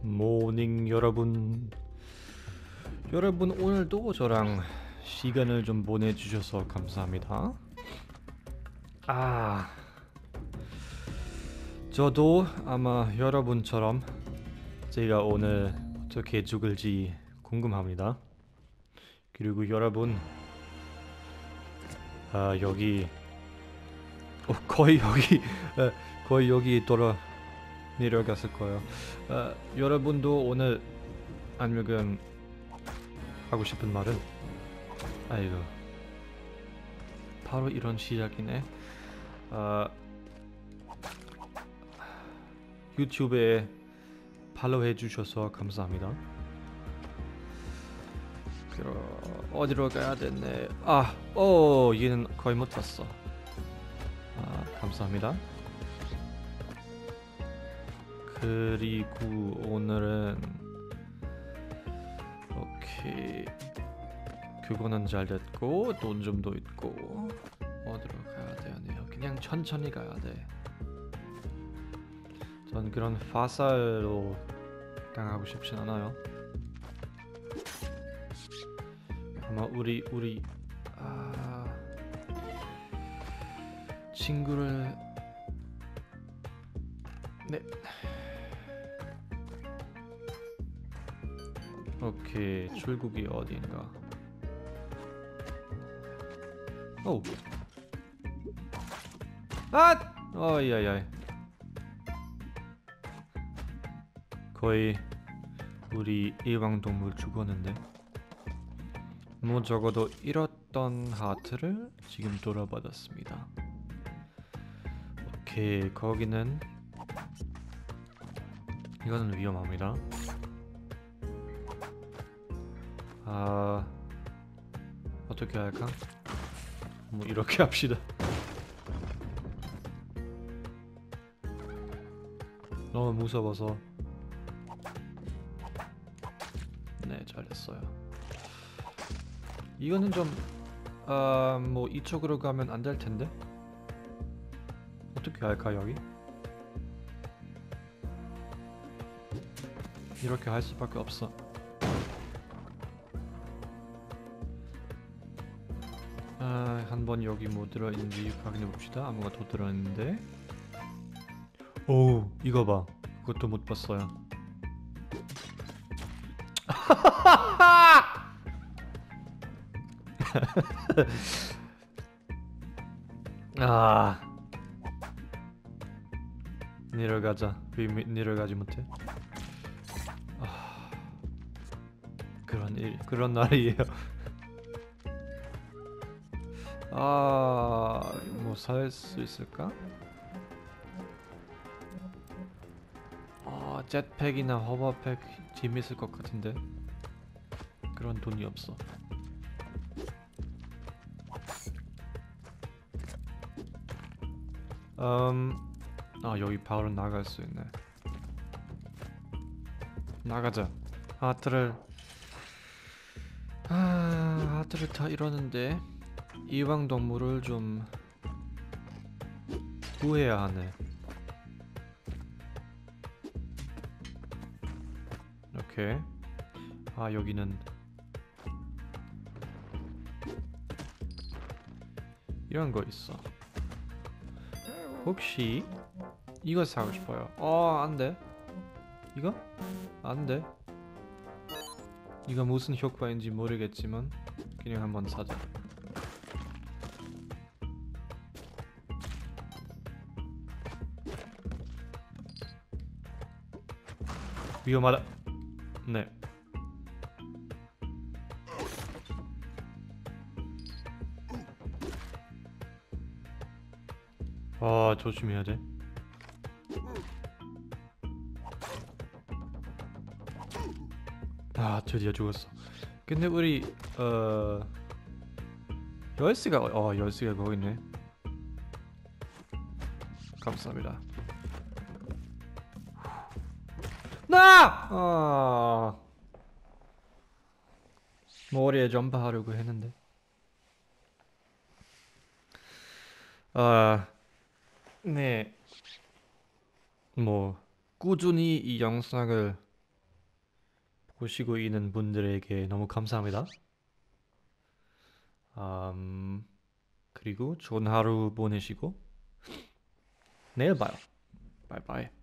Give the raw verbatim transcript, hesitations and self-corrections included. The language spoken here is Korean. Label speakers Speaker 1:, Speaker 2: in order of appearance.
Speaker 1: 모닝 여러분. 여러분 오늘도 저랑 시간을 좀 보내주셔서 감사합니다. 아, 저도 아마 여러분처럼 제가 오늘 어떻게 죽을지 궁금합니다. 그리고 여러분, 아 여기 어, 거의 여기 에, 거의 여기 돌아 내려갔을 거예요. 아, 여러분도 오늘 아니면 하고 싶은 말은 아이고 바로 이런 시작이네. 아, 유튜브에 팔로우 해주셔서 감사합니다. 그럼 어디로 가야 되네. 아, 오 얘는 거의 못 봤어. 아, 감사합니다. 그리고 오늘은 오케이 그거는 잘 됐고 돈 좀 더 있고 어디로 가야 되네요. 그냥 천천히 가야 돼. 전 그런 화살로 당하고 싶진 않아요. 아마 우리 우리 아, 친구를 네. 오케이 출국이 어디인가. 오. 아! 어이야야. 거의 우리 일왕동물 죽었는데. 뭐 적어도 잃었던 하트를 지금 돌아받았습니다. 오케이 거기는 이거는 위험합니다. 아 어떻게 할까? 뭐 이렇게 합시다. 너무 무서워서. 네 잘했어요. 이거는 좀 아 뭐 이쪽으로 가면 안 될 텐데. 어떻게 할까 여기? 이렇게 할 수밖에 없어. 아, 한번 여기 뭐 들어있는지 확인해 봅시다. 아무것도 들어있는데. 오, 이거 봐. 그것도 못 봤어요. 아, 내려가자. 왜 미- 내려가지 못해? 아, 그런 일, 그런 날이에요. 아, 뭐 살 수 있을까? 아, jet팩이나 호버팩 재밌을 것 같은데 그런 돈이 없어. 음, 아 여기 바로 나갈 수 있네. 나가자. 하트를 아 하트를 다 잃었는데 이왕 동물을 좀 구해야 하네. 오케이. 아 여기는 이런 거 있어. 혹시 이거 사고 싶어요. 어 안돼. 이거? 안돼. 이거 무슨 효과인지 모르겠지만 그냥 한번 사자. 위험하다. 네. 아 조심해야 돼. 아 드디어 죽었어. 근데 우리 어 열쇠가 어 열쇠가 거기 있네. 감사합니다. 나! 아 머리에 점프하려고 했는데. 아 네. 뭐 꾸준히 이 영상을 보시고 있는 분들에게 너무 감사합니다. 음, 그리고 좋은 하루 보내시고 내일 봐요. 바이바이.